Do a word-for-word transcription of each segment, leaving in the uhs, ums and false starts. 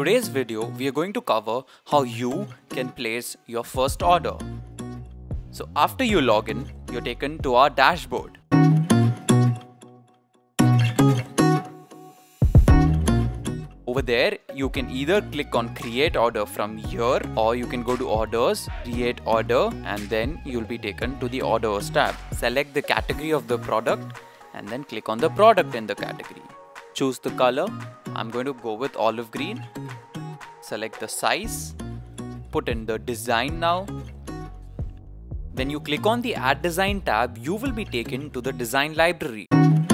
today's video, we are going to cover how you can place your first order. So after you log in, you're taken to our dashboard. Over there, you can either click on create order from here, or you can go to orders, create order, and then you'll be taken to the orders tab. Select the category of the product and then click on the product in the category. Choose the color. I'm going to go with olive green. Select the size. Put in the design now. When you click on the add design tab, you will be taken to the design library.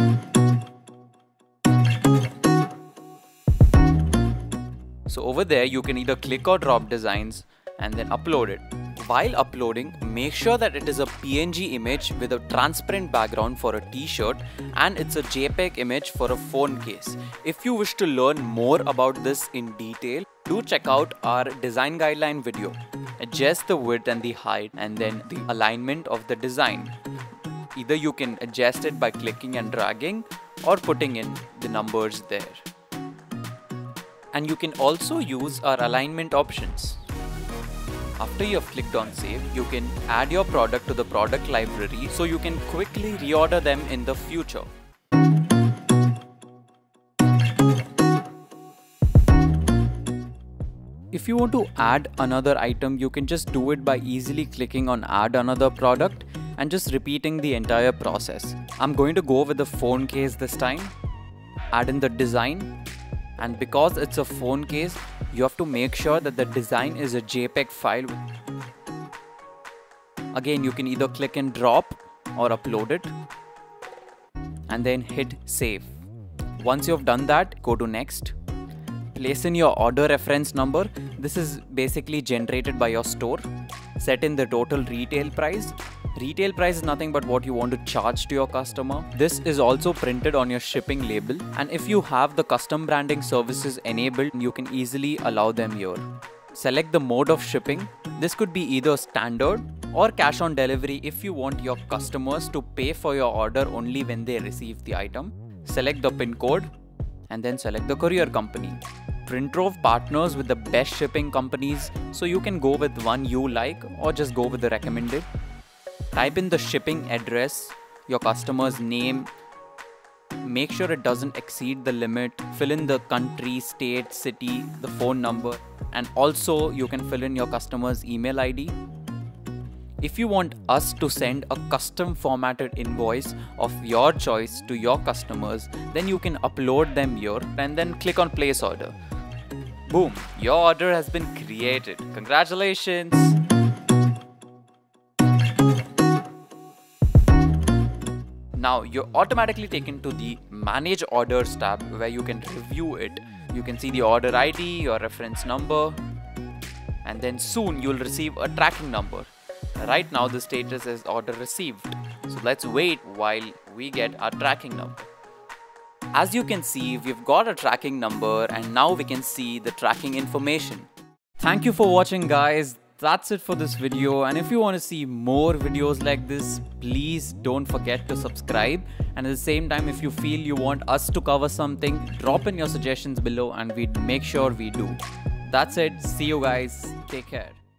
So over there, you can either click or drop designs and then upload it. While uploading, make sure that it is a P N G image with a transparent background for a t-shirt and it's a JPEG image for a phone case. If you wish to learn more about this in detail, do check out our design guideline video. Adjust the width and the height and then the alignment of the design. Either you can adjust it by clicking and dragging or putting in the numbers there. And you can also use our alignment options. After you have clicked on save, you can add your product to the product library so you can quickly reorder them in the future. If you want to add another item, you can just do it by easily clicking on add another product and just repeating the entire process. I'm going to go with the phone case this time. Add in the design. And because it's a phone case, you have to make sure that the design is a JPEG file. Again, you can either click and drop or upload it and then hit save. Once you've done that, go to next. Place in your order reference number. This is basically generated by your store. Set in the total retail price. Retail price is nothing but what you want to charge to your customer. This is also printed on your shipping label, and if you have the custom branding services enabled, you can easily allow them here. Select the mode of shipping. This could be either standard or cash on delivery if you want your customers to pay for your order only when they receive the item. Select the pin code and then select the courier company. Printrove partners with the best shipping companies, so you can go with one you like or just go with the recommended. Type in the shipping address, your customer's name, make sure it doesn't exceed the limit, fill in the country, state, city, the phone number, and also you can fill in your customer's email I D. If you want us to send a custom formatted invoice of your choice to your customers, then you can upload them here and then click on place order. Boom, your order has been created. Congratulations! Now you're automatically taken to the Manage Orders tab where you can review it. You can see the order I D, your reference number, and then soon you'll receive a tracking number. Right now the status is order received. So let's wait while we get our tracking number. As you can see, we've got a tracking number and now we can see the tracking information. Thank you for watching, guys. That's it for this video, and if you want to see more videos like this, please don't forget to subscribe, and at the same time, if you feel you want us to cover something, drop in your suggestions below and we'd make sure we do. That's it. See you guys. Take care.